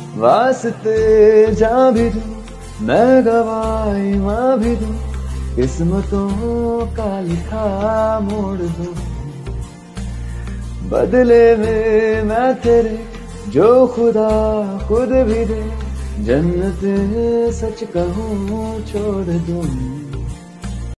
वास्ते जा भी दूं, मैं गवाई माँ भी दूं, किस्मतों का लिखा मोड़ दूं। बदले में मैं तेरे जो खुदा खुद भी दे, जन्नत सच कहूँ छोड़ दूं।